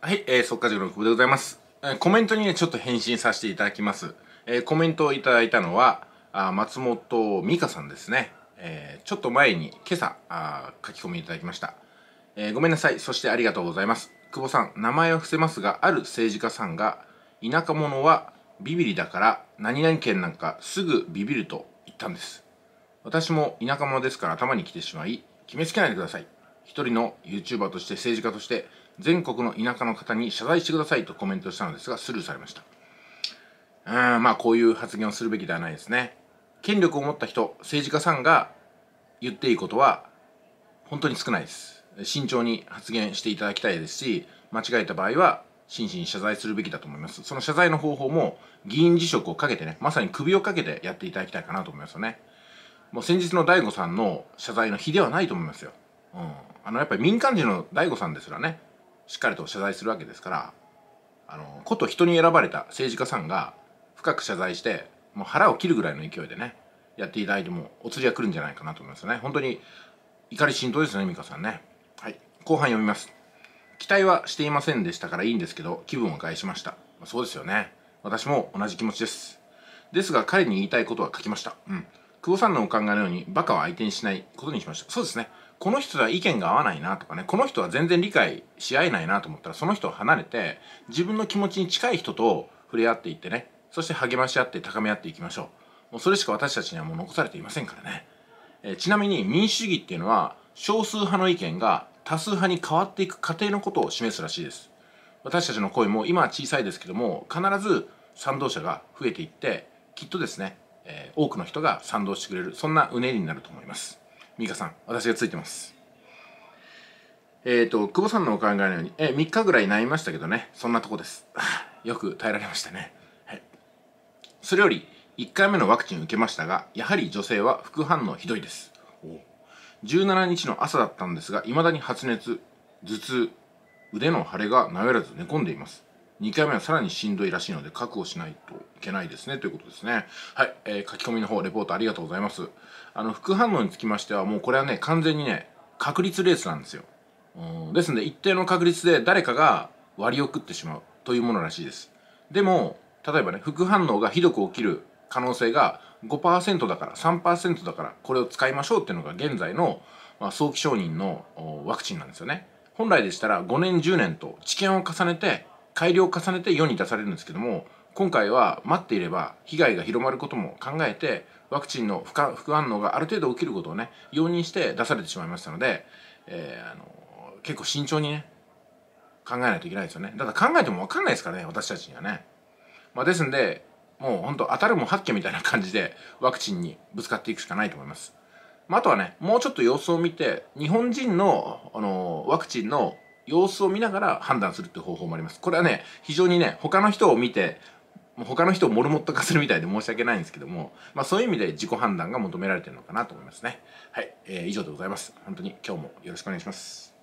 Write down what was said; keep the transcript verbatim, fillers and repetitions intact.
はい、えー、速稼塾の久保でございます。えー、コメントにね、ちょっと返信させていただきます。えー、コメントをいただいたのは、あ松本美香さんですね。えー、ちょっと前に今朝あ書き込みいただきました。えー、ごめんなさい。そしてありがとうございます。久保さん、名前は伏せますが、ある政治家さんが、田舎者はビビリだから、何々県なんかすぐビビると言ったんです。私も田舎者ですから頭に来てしまい、決めつけないでください。一人の YouTuber として政治家として全国の田舎の方に謝罪してくださいとコメントしたのですがスルーされました。うーん、まあこういう発言をするべきではないですね。権力を持った人、政治家さんが言っていいことは本当に少ないです。慎重に発言していただきたいですし、間違えた場合は真摯に謝罪するべきだと思います。その謝罪の方法も議員辞職をかけてね、まさに首をかけてやっていただきたいかなと思いますよね。もう先日の大悟さんの謝罪の比ではないと思いますよ。うん、あのやっぱり民間人の大悟さんですらね、しっかりと謝罪するわけですから、あのこと人に選ばれた政治家さんが深く謝罪して、もう腹を切るぐらいの勢いでね、やっていただいてもお釣りは来るんじゃないかなと思いますね。本当に怒り心頭ですね、美香さんね。はい、後半読みます。期待はしていませんでしたからいいんですけど、気分を害しました。まあ、そうですよね。私も同じ気持ちです。ですが彼に言いたいことは書きました。うん。久保さんのお考えのようにバカは相手にしないことにしました。そうですね。この人とは意見が合わないなとかね、この人は全然理解し合えないなと思ったら、その人を離れて、自分の気持ちに近い人と触れ合っていってね、そして励まし合って高め合っていきましょう。もうそれしか私たちにはもう残されていませんからね。えーちなみに民主主義っていうのは、少数派の意見が多数派に変わっていく過程のことを示すらしいです。私たちの声も今は小さいですけども、必ず賛同者が増えていって、きっとですね、えー多くの人が賛同してくれる、そんなうねりになると思います。美香さん、私がついてます。えっ、と久保さんのお考えのように、えー、みっかぐらい悩みましたけどね、そんなとこです。よく耐えられましたね。はい、それよりいっかいめのワクチンを受けましたが、やはり女性は副反応ひどいです。じゅうしちにちの朝だったんですが、いまだに発熱、頭痛、腕の腫れが治らず寝込んでいます。にかいめはさらにしんどいらしいので覚悟しないといけないですね、ということですね。はい、えー書き込みの方レポートありがとうございます。あの副反応につきましてはもうこれはね、完全にね、確率レースなんですよ。うん、ですので一定の確率で誰かが割を食ってしまうというものらしいです。でも例えばね、副反応がひどく起きる可能性が ごパーセント だから さんパーセント だからこれを使いましょうっていうのが現在の、まあ、早期承認のワクチンなんですよね。本来でしたらごねんじゅうねんと知見を重ねて改良を重ねて世に出されるんですけども、今回は待っていれば被害が広まることも考えて、ワクチンの副反応がある程度起きることをね容認して出されてしまいましたので、えー、あの結構慎重にね考えないといけないですよね。だから考えても分かんないですからね、私たちにはね。まあ、ですんでもう本当当たるも八卦みたいな感じでワクチンにぶつかっていくしかないと思います。まあ、あとはね、もうちょっと様子を見て、日本人の、あのワクチンの様子を見ながら判断するっていう方法もあります。これはね、非常にね、他の人を見て、もう他の人をモルモット化するみたいで申し訳ないんですけども、まあ、そういう意味で自己判断が求められているのかなと思いますね。はい、えー以上でございます。本当に今日もよろしくお願いします。